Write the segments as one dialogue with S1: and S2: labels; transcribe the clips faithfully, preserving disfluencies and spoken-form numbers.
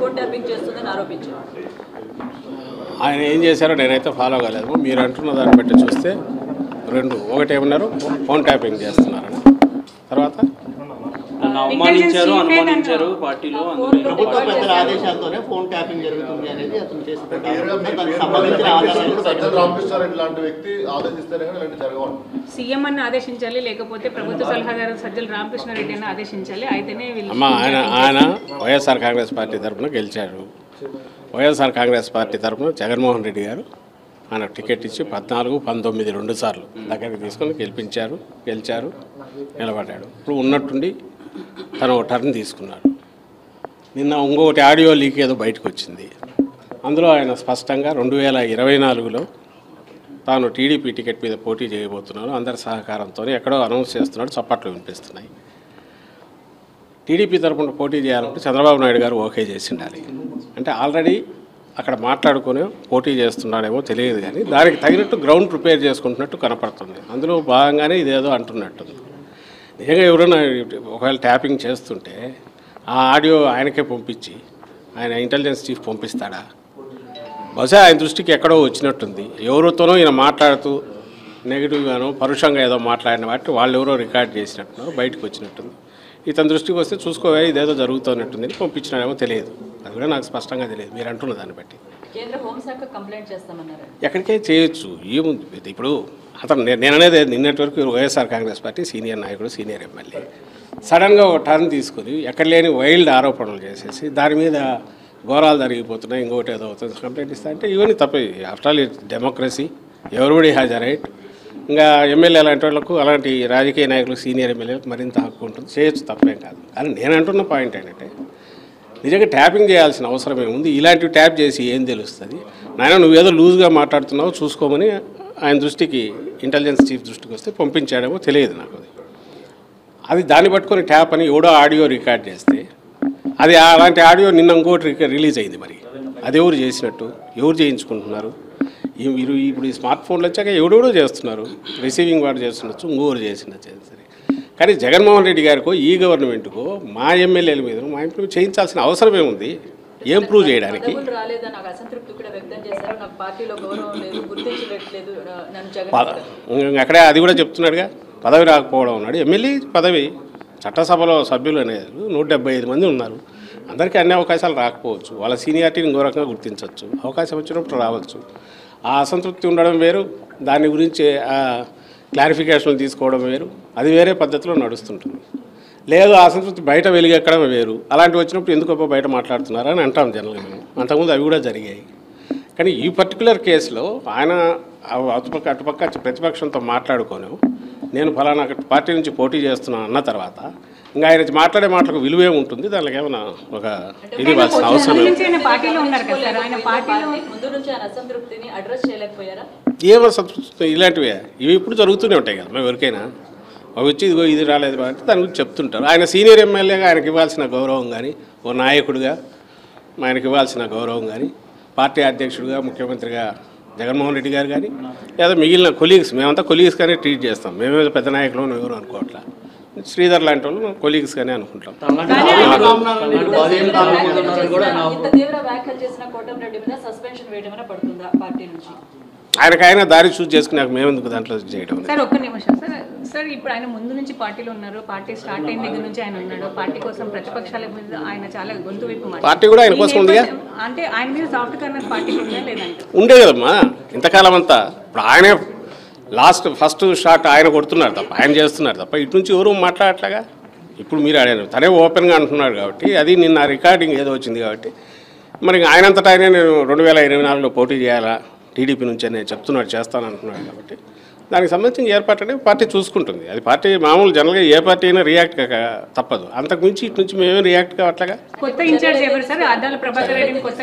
S1: Phone tapping చేస్తుందని ఆరోపించారు.
S2: ఆయన ఏం చేశారో నేనైతే ఫాలో కాలేదు. మీరు అంటున్న దాన్ని బట్టి చూస్తే రెండు ఒకటి ఏమన్నారు ఫోన్ ట్యాపింగ్ చేస్తున్నారని, తర్వాత
S3: అవమానించారు అనుమానించారు పార్టీలో
S4: ప్రభుత్వ పెద్దల ఆదేశాలతోనే ఫోన్ ట్యాపింగ్ జరుగుతుంది అనేది అతను చేసిన
S5: సీఎం అన్న ఆదేశించాలి, లేకపోతే ప్రభుత్వ సలహాదారు సజ్జల రామకృష్ణారెడ్డి అన్న ఆదేశించాలి. అయితేనే
S2: అమ్మ ఆయన ఆయన వైఎస్ఆర్ కాంగ్రెస్ పార్టీ తరఫున గెలిచారు. వైఎస్ఆర్ కాంగ్రెస్ పార్టీ తరఫున జగన్మోహన్ రెడ్డి గారు ఆయన టికెట్ ఇచ్చి పద్నాలుగు పంతొమ్మిది రెండు సార్లు దగ్గరికి తీసుకొని గెలిపించారు, గెలిచారు, నిలబడ్డాడు. ఇప్పుడు ఉన్నట్టుండి తను ఒక టర్న్ తీసుకున్నాడు. నిన్న ఇంకొకటి ఆడియో లీక్ ఏదో బయటకు వచ్చింది. అందులో ఆయన స్పష్టంగా రెండు వేల ఇరవై నాలుగులో తాను టీడీపీ టికెట్ మీద పోటీ చేయబోతున్నాను, అందరి సహకారంతో ఎక్కడో అనౌన్స్ చేస్తున్నాడు, చప్పట్లు వినిపిస్తున్నాయి. టీడీపీ తరఫున పోటీ చేయాలంటే చంద్రబాబు నాయుడు గారు ఓకే చేసి ఉండాలి. అంటే ఆల్రెడీ అక్కడ మాట్లాడుకుని పోటీ చేస్తున్నాడేమో తెలియదు, కానీ దానికి తగినట్టు గ్రౌండ్ ప్రిపేర్ చేసుకుంటున్నట్టు కనపడుతుంది. అందులో భాగంగానే ఇదేదో అంటున్నట్టుంది. నిజంగా ఎవరైనా ఒకవేళ ట్యాపింగ్ చేస్తుంటే ఆ ఆడియో ఆయనకే పంపించి ఆయన ఇంటెలిజెన్స్ చీఫ్ పంపిస్తాడా? బహుశా ఆయన దృష్టికి ఎక్కడో వచ్చినట్టుంది. ఎవరితోనో ఈయన మాట్లాడుతూ నెగిటివ్గానో పరుషంగా ఏదో మాట్లాడిన వాటి వాళ్ళు ఎవరో రికార్డ్ చేసినట్టున్నారు, బయటకు వచ్చినట్టుంది. ఇతని దృష్టికి వస్తే చూసుకోవే ఇదేదో జరుగుతున్నట్టుంది అని పంపించినాడేమో తెలియదు. అది కూడా నాకు స్పష్టంగా తెలియదు మీరు అంటున్న దాన్ని బట్టి.
S1: కేంద్ర హోంశాఖ కంప్లైంట్ చేస్తామన్నారు.
S2: ఎక్కడికే చేయొచ్చు, ఏముంది ఇప్పుడు అతను నేను అనేది నిన్నటి వరకు వైఎస్ఆర్ కాంగ్రెస్ పార్టీ సీనియర్ నాయకుడు, సీనియర్ ఎమ్మెల్యే సడన్గా ఒక టర్న్ తీసుకుని ఎక్కడ లేని వైల్డ్ ఆరోపణలు చేసేసి దాని మీద ఘోరాలు జరిగిపోతున్నాయి, ఇంకోటి ఏదో అవుతుంది కంప్లైంట్ ఇస్తా అంటే ఇవన్నీ తప్ప. After all democracy, everybody has a right. ఇంకా ఎమ్మెల్యే అలాంటి వాళ్ళకు, అలాంటి రాజకీయ నాయకులకు, సీనియర్ ఎమ్మెల్యేలకు మరింత హక్కు ఉంటుంది, చేయొచ్చు, తప్పేం కాదు. కానీ నేను అంటున్న పాయింట్ ఏంటంటే నిజంగా ట్యాపింగ్ చేయాల్సిన అవసరం ఏముంది? ఇలాంటివి ట్యాప్ చేసి ఏం తెలుస్తుంది? నాయన నువ్వేదో లూజ్గా మాట్లాడుతున్నావు చూసుకోమని ఆయన దృష్టికి ఇంటెలిజెన్స్ చీఫ్ దృష్టికి వస్తే పంపించాడేమో తెలియదు నాకు. అది అది దాన్ని పట్టుకొని ట్యాప్ అని ఎవడో ఆడియో రికార్డ్ చేస్తే అది అలాంటి ఆడియో నిన్న ఇంకోటి రిలీజ్ అయింది. మరి అది ఎవరు చేసినట్టు, ఎవరు చేయించుకుంటున్నారు? మీరు ఇప్పుడు ఈ స్మార్ట్ ఫోన్లు వచ్చాక ఎవడెవడో చేస్తున్నారు, రిసీవింగ్ వాడు చేస్తుండొచ్చు, ఇంకోరు చేసినట్టు సరే. కానీ జగన్మోహన్ రెడ్డి గారికో ఈ గవర్నమెంట్కో మా ఎమ్మెల్యేల మీద మా ఇంట్లో చేయించాల్సిన అవసరం ఏముంది? ఏం ప్రూవ్ చేయడానికి? అక్కడే అది కూడా చెప్తున్నాడుగా, పదవి రాకపోవడం ఉన్నాడు. ఎమ్మెల్యే పదవి చట్టసభలో సభ్యులు అనేది నూట డెబ్బై ఐదు మంది ఉన్నారు. అందరికీ అన్ని అవకాశాలు రాకపోవచ్చు, వాళ్ళ సీనియారిటీని ఇంకో రకంగా గుర్తించవచ్చు, అవకాశం వచ్చినప్పుడు రావచ్చు. ఆ అసంతృప్తి ఉండడం వేరు, దాని గురించి క్లారిఫికేషన్లు తీసుకోవడం వేరు, అది వేరే పద్ధతిలో నడుస్తుంటుంది. లేదు అసంతృప్తి బయట వెలిగెక్కడం వేరు. అలాంటివి వచ్చినప్పుడు ఎందుకు బయట మాట్లాడుతున్నారని అంటాం జనరల్గా మేము. అంతకుముందు అవి కూడా జరిగాయి. కానీ ఈ పర్టికులర్ కేసులో ఆయన అటుపక్క అటుపక్క ప్రతిపక్షంతో మాట్లాడుకోను నేను ఫలానా పార్టీ నుంచి పోటీ చేస్తున్నాను అన్న తర్వాత ఇంకా ఆయన మాట్లాడే మాటలకు విలువే ఉంటుంది. దానికి ఏమైనా ఒక ఇది ఇవ్వాల్సిన అవసరం ఏమో సంతృప్తి ఇలాంటివే ఇవి ఇప్పుడు జరుగుతూనే ఉంటాయి కదా. మేము ఎవరికైనా అవి వచ్చి ఇదిగో ఇది రాలేదు అంటే దాని గురించి చెప్తుంటారు. ఆయన సీనియర్ ఎమ్మెల్యేగా ఆయనకి ఇవ్వాల్సిన గౌరవం కానీ, ఓ నాయకుడిగా ఆయనకి ఇవ్వాల్సిన గౌరవం కానీ, పార్టీ అధ్యక్షుడిగా ముఖ్యమంత్రిగా జగన్మోహన్ రెడ్డి గారు కానీ, లేదా మిగిలిన కొలీగ్స్ మేమంతా కొలీగ్స్ కానీ ట్రీట్ చేస్తాం. మేమేదో పెద్ద నాయకులు ఎవరు అనుకోవట్లా, శ్రీధర్ లాంటి వాళ్ళు కొలీగ్స్ గానే అనుకుంటాం. ఆయనకు ఆయన దారి చూస్ చేసుకుని నాకు మేమెందుకు దాంట్లో చేయడం.
S5: సార్ ఒక్క నిమిషం సార్. సార్ ఇప్పుడు ఆయన ముందు నుంచి పార్టీలో ఉన్నారు, పార్టీ స్టార్ట్ అయిన దగ్గర నుంచి ఆయన ఉన్నాడు. పార్టీ కోసం ప్రతిపక్షాల మీద ఆయన చాలా గొంతు వైపు
S2: పార్టీ కూడా ఆయన కోసం ఉంది
S5: అంటే ఆయన మీద సాఫ్ట్ కార్నర్ పార్టీ ఉందా లేదంటే
S2: ఉండే కదమ్మా ఇంతకాలం అంతా. ఇప్పుడు ఆయనే లాస్ట్ ఫస్ట్ షాట్ ఆయన కొడుతున్నారు తప్ప, ఆయన చేస్తున్నారు తప్ప ఇటు నుంచి ఎవరు మాట్లాడట్లేగా. ఇప్పుడు మీరు అడిగారు తనే ఓపెన్గా అంటున్నాడు కాబట్టి, అది నిన్న రికార్డింగ్ ఏదో వచ్చింది కాబట్టి మరి ఆయనంతటా ఆయనే నేను రెండు వేల ఇరవై నాలుగులో పోటీ చేయాలా టీడీపీ నుంచి నేను చెప్తున్నాడు, చేస్తాను అంటున్నాడు కాబట్టి దానికి సంబంధించిన ఏర్పాటు అనేది పార్టీ చూసుకుంటుంది. అది పార్టీ మామూలు జనరల్గా ఏ పార్టీ అయినా రియాక్ట్ కాక తప్పదు. అంతకుమించి ఇటు నుంచి మేమే రియాక్ట్ కావట్లేగా.
S5: కొత్త ఇన్ఛార్జ్ ఎవరు సార్? అద్దాల ప్రభాకర్ రెడ్డి కొత్త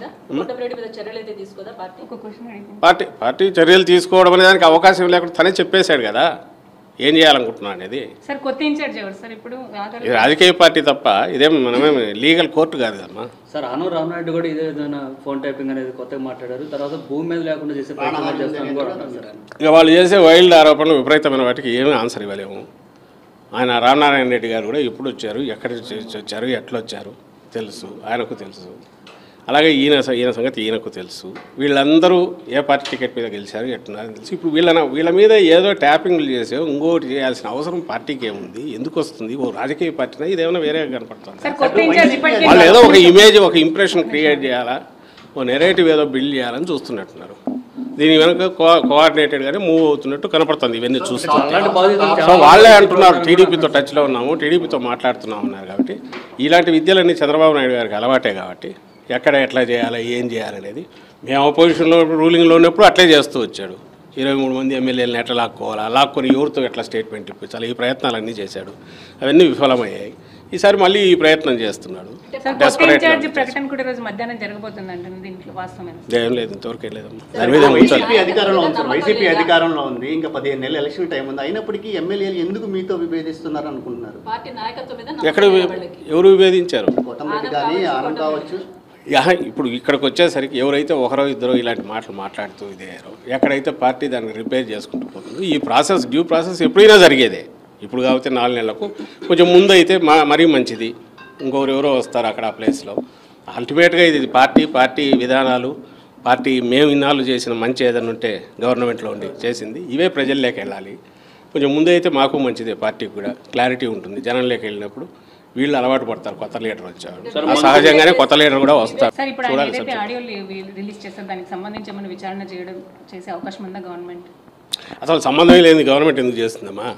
S2: పార్టీ పార్టీ చర్యలు తీసుకోవడం అనే దానికి అవకాశం లేకుండా తనే చెప్పేశాడు కదా ఏం చేయాలనుకుంటున్నా అనేది.
S5: సార్ కొత్త ఇన్ఛార్జ్ ఎవరు సార్? ఇప్పుడు
S2: ఇది రాజకీయ పార్టీ తప్ప ఇదేం మనమే లీగల్ కోర్టు కాదు కదమ్మా.
S3: సార్ ఆనూరు రామనాయుడు కూడా ఇదే విధంగా ఫోన్ టైపింగ్ అనేది కొత్తగా మాట్లాడారు. తర్వాత భూమి మీద లేకుండా చేసే ప్రయత్నం చేస్తాను కూడా అంటారు సార్.
S2: ఇక వాళ్ళు చేసే వైల్డ్ ఆరోపణలు విపరీతమైన వాటికి ఏమీ ఆన్సర్ ఇవ్వలేము. ఆయన రామనారాయణ రెడ్డి గారు కూడా ఎప్పుడు వచ్చారు, ఎక్కడ వచ్చారు, ఎట్లా వచ్చారు, తెలుసు, ఆయనకు తెలుసు. అలాగే ఈయన ఈయన సంగతి ఈయనకు తెలుసు. వీళ్ళందరూ ఏ పార్టీ టికెట్ మీద గెలిచారు ఎట్టున్నారని తెలుసు. ఇప్పుడు వీళ్ళ వీళ్ళ మీద ఏదో ట్యాపింగ్లు చేసే ఇంకోటి చేయాల్సిన అవసరం పార్టీకి ఏముంది? ఎందుకు వస్తుంది? ఓ రాజకీయ పార్టీనా ఇదేమైనా వేరే కనపడుతుంది? వాళ్ళు ఏదో ఒక ఇమేజ్, ఒక ఇంప్రెషన్ క్రియేట్ చేయాలా, ఓ నెరేటివ్ ఏదో బిల్డ్ చేయాలని చూస్తున్నట్టున్నారు. దీని వెనక కో కోఆర్డినేటెడ్గానే మూవ్ అవుతున్నట్టు కనపడుతుంది ఇవన్నీ చూస్తున్నారు. సో వాళ్ళే అంటున్నారు టీడీపీతో టచ్లో ఉన్నాము, టీడీపీతో మాట్లాడుతున్నాం అన్నారు. కాబట్టి ఇలాంటి విద్యలన్నీ చంద్రబాబు నాయుడు గారికి అలవాటే. కాబట్టి ఎక్కడ ఎట్లా చేయాలి, ఏం చేయాలనేది మేము అపోజిషన్లో రూలింగ్లో ఉన్నప్పుడు అట్లే చేస్తూ వచ్చాడు. ఇరవై మూడు మంది ఎమ్మెల్యేలను ఎట్లా లాక్కోవాలా, లాక్కొని ఎవరితో ఎట్లా స్టేట్మెంట్ ఇప్పించాలి, ఈ ప్రయత్నాలన్నీ చేశాడు. అవన్నీ విఫలమయ్యాయి. ఈసారి మళ్ళీ ఈ ప్రయత్నం చేస్తున్నాడు. ఏం లేదు, ఇంతవరకు లేదు. దాని మీద
S4: వైసీపీ అధికారంలో ఉంది సార్, వైసీపీ అధికారంలో ఉంది. ఇంకా పదిహేను నెలలు ఎలక్షన్ టైం ఉంది. అయినప్పటికీ ఎమ్మెల్యేలు ఎందుకు మీతో విభేదిస్తున్నారు అనుకుంటున్నారు?
S2: ఎక్కడ ఎవరు విభేదించారు?
S4: కోటం రెడ్డి కానీ ఆనంద్ కావచ్చు.
S2: ఇప్పుడు ఇక్కడికి వచ్చేసరికి ఎవరైతే ఒకరో ఇద్దరో ఇలాంటి మాటలు మాట్లాడుతూ ఇదేరో, ఎక్కడైతే పార్టీ దాన్ని రిపేర్ చేసుకుంటూ పోతుందో, ఈ ప్రాసెస్ డ్యూ ప్రాసెస్ ఎప్పుడైనా జరిగేదే. ఇప్పుడు కాబట్టి నాలుగు నెలలకు కొంచెం ముందు అయితే మా మరీ మంచిది. ఇంకొకరు ఎవరో వస్తారు అక్కడ ఆ ప్లేస్లో. అల్టిమేట్గా ఇది పార్టీ పార్టీ విధానాలు, పార్టీ మేము ఇన్నాళ్ళు చేసిన మంచి ఏదైనా ఉంటే గవర్నమెంట్లో ఉండి చేసింది ఇవే ప్రజల్లోకి వెళ్ళాలి. కొంచెం ముందు అయితే మాకు మంచిదే, పార్టీకి కూడా క్లారిటీ ఉంటుంది. జనంలోకి వెళ్ళినప్పుడు వీళ్ళు అలవాటు పడతారు. కొత్త లీడర్ వచ్చారు, సహజంగానే కొత్త లీడర్ కూడా వస్తారు. అసలు సంబంధం లేని గవర్నమెంట్ ఎందుకు చేస్తుందమ్మా?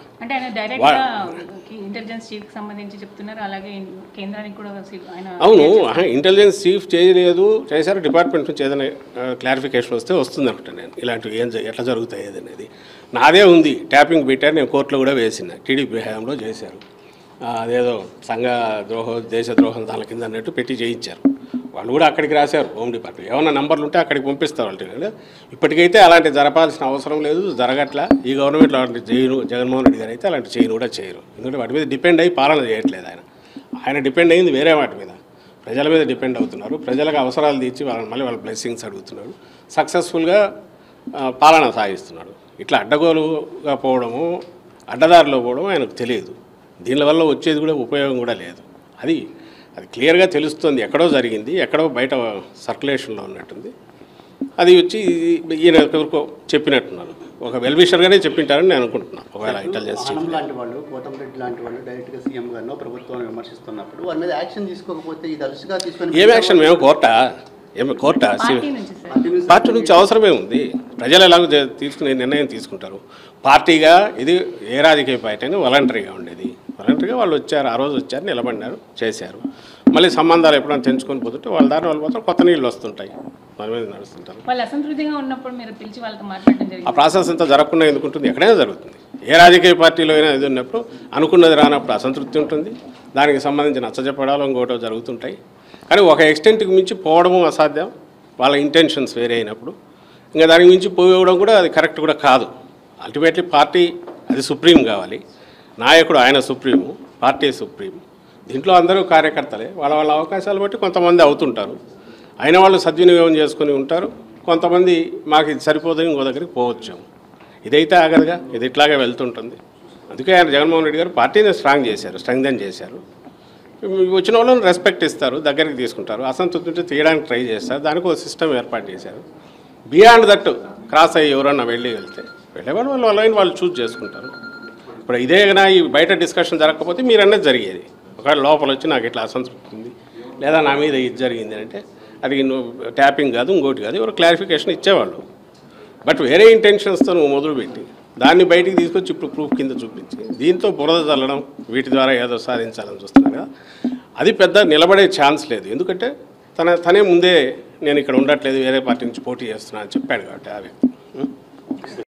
S2: అవును, ఇంటెలిజెన్స్ చీఫ్ చేయలేదు, చేశారు. డిపార్ట్మెంట్ నుంచి ఏదైనా క్లారిఫికేషన్ వస్తే వస్తుంది అనుకుంటా. నేను ఇలాంటివి ఏం ఎట్లా జరుగుతాయి అనేది నాదే ఉంది. ట్యాపింగ్ పెట్టారు, నేను కోర్టులో కూడా వేసిన. టీడీపీ హయాంలో చేశారు. అదేదో సంఘ ద్రోహం, దేశ ద్రోహం దాని కింద అన్నట్టు పెట్టి చేయించారు. వాళ్ళు కూడా అక్కడికి రాశారు హోమ్ డిపార్ట్మెంట్. ఏమైనా నంబర్లు ఉంటే అక్కడికి పంపిస్తారు వాళ్ళు. ఇప్పటికైతే అలాంటి జరపాల్సిన అవసరం లేదు, జరగట్లా. ఈ గవర్నమెంట్లో అలాంటి చేయరు. జగన్మోహన్ రెడ్డి గారు అయితే అలాంటి చేయను కూడా చేయరు. ఎందుకంటే వాటి మీద డిపెండ్ అయ్యి పాలన చేయట్లేదు ఆయన. ఆయన డిపెండ్ అయ్యింది వేరే వాటి మీద, ప్రజల మీద డిపెండ్ అవుతున్నారు. ప్రజలకు అవసరాలు తీర్చి వాళ్ళని మళ్ళీ వాళ్ళ బ్లెస్సింగ్స్ అడుగుతున్నాడు. సక్సెస్ఫుల్గా పాలన సాగిస్తున్నాడు. ఇట్లా అడ్డగోలుగా పోవడము, అడ్డదారిలో పోవడం ఆయనకు తెలియదు. దీనివల్ల వచ్చేది కూడా ఉపయోగం కూడా లేదు. అది అది క్లియర్గా తెలుస్తుంది. ఎక్కడో జరిగింది, ఎక్కడో బయట సర్క్యులేషన్లో ఉన్నట్టుంది. అది వచ్చి ఈయన ఎవరికో చెప్పినట్టున్నారు. ఒక వెల్విషర్గానే చెప్పింటారని నేను అనుకుంటున్నాను. ఒకవేళ ఇంటెలిజెన్స్
S4: లాంటి వాళ్ళు, కోటం రెడ్డి లాంటి వాళ్ళు డైరెక్ట్గా సీఎం గారినో ప్రభుత్వాన్ని విమర్శిస్తున్నప్పుడు వారి మీద యాక్షన్ తీసుకోకపోతే ఇది అలసిగా తీసుకొని
S2: ఏం యాక్షన్? మేము కోర్టా ఏమి కోర్టా పార్టీ నుంచి అవసరమే ఉంది. ప్రజలు ఎలాగో తీసుకునే నిర్ణయం తీసుకుంటారు. పార్టీగా ఇది ఏ రాజకీయ పార్టీ అయినా వాలంటరీగా ఉండేది. వాలంటరీగా వాళ్ళు వచ్చారు, ఆ రోజు వచ్చారు, నిలబడినారు, చేశారు. మళ్ళీ సంబంధాలు ఎప్పుడైనా తెంచుకొని పోతుంటే వాళ్ళ దాని వాళ్ళు మాత్రం కొత్త నీళ్ళు వస్తుంటాయి, దాని మీద నడుస్తుంటారు. ఆ ప్రాసెస్ అంతా జరగకుండా ఎందుకుంటుంది? ఎక్కడైనా జరుగుతుంది. ఏ రాజకీయ పార్టీలో అయినా ఇది ఉన్నప్పుడు అనుకున్నది రానప్పుడు అసంతృప్తి ఉంటుంది. దానికి సంబంధించిన నచ్చజెప్పడాలు ఇంకోటో జరుగుతుంటాయి. కానీ ఒక ఎక్స్టెంట్కి మించి పోవడము అసాధ్యం. వాళ్ళ ఇంటెన్షన్స్ వేరే అయినప్పుడు ఇంకా దానికి మించి పోవడం కూడా అది కరెక్ట్ కూడా కాదు. అల్టిమేట్లీ పార్టీ అది సుప్రీం కావాలి. నాయకుడు ఆయన సుప్రీము, పార్టీ సుప్రీం. దీంట్లో అందరూ కార్యకర్తలే. వాళ్ళ వాళ్ళ అవకాశాలు బట్టి కొంతమంది అవుతుంటారు. అయిన వాళ్ళు సద్వినియోగం చేసుకుని ఉంటారు. కొంతమంది మాకు ఇది సరిపోదని ఇంకో దగ్గరికి పోవచ్చు. ఇదైతే ఆగదుగా, ఇది ఇట్లాగే వెళ్తుంటుంది. అందుకే ఆయన జగన్మోహన్ రెడ్డి గారు పార్టీని స్ట్రాంగ్ చేశారు, స్ట్రెంగ్థెన్ చేశారు. వచ్చిన వాళ్ళని రెస్పెక్ట్ ఇస్తారు, దగ్గరికి తీసుకుంటారు. అసంతృప్తి ఉంటే తీయడానికి ట్రై చేస్తారు. దానికి ఒక సిస్టమ్ ఏర్పాటు చేశారు. బియాండ్ దట్ క్రాస్ అయ్యి ఎవరన్నా వెళ్ళి వెళ్తే వెళ్ళేవాళ్ళు వాళ్ళు వాళ్ళని వాళ్ళు చూజ్ చేసుకుంటారు. ఇప్పుడు ఇదే కన్నా ఈ బయట డిస్కషన్ జరగకపోతే మీరు అన్నది జరిగేది. ఒకవేళ లోపల వచ్చి నాకు ఇట్లా అసంతృప్తి ఉంది లేదా నా మీద ఇది జరిగింది అంటే అది నువ్వు ట్యాపింగ్ కాదు, ఇంకోటి కాదు, ఎవరు క్లారిఫికేషన్ ఇచ్చేవాళ్ళు. బట్ వేరే ఇంటెన్షన్స్తో నువ్వు మొదలుపెట్టి దాన్ని బయటికి తీసుకొచ్చి ఇప్పుడు ప్రూఫ్ కింద చూపించి దీంతో బురద చల్లడం, వీటి ద్వారా ఏదో సాధించాలని చూస్తున్నారు కదా, అది పెద్ద నిలబడే ఛాన్స్ లేదు. ఎందుకంటే తన తనే ముందే నేను ఇక్కడ ఉండట్లేదు, వేరే పార్టీ నుంచి పోటీ చేస్తున్నా అని చెప్పాడు కాబట్టి ఆ వ్యక్తి.